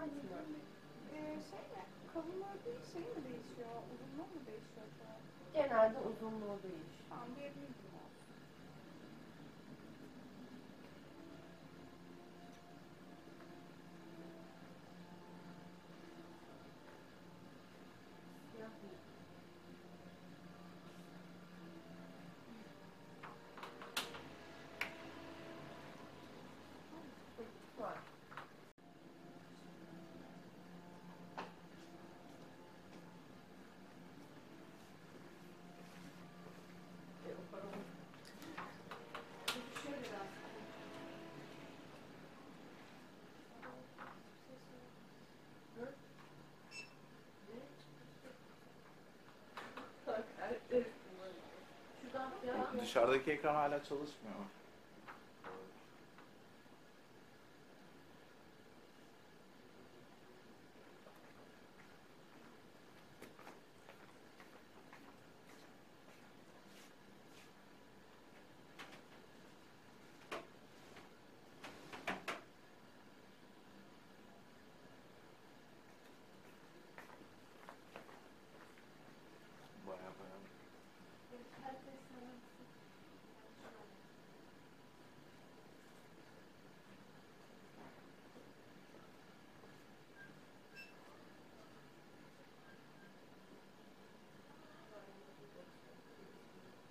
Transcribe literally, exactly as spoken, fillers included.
Bilmiyorum. Ee, şey mi? Kalınlığı değil, şey mi değişiyor? Uzunluğu mu değişiyor acaba? Genelde uzunluğu değişiyor. Tamam, bir medium olsun. Siyah değil. Var. E, o paramı düşüyor biraz. Hı? Ne? Bak, evet, kullanıyorum. Şuradan biraz Dışarıdaki ekran hala çalışmıyor mu?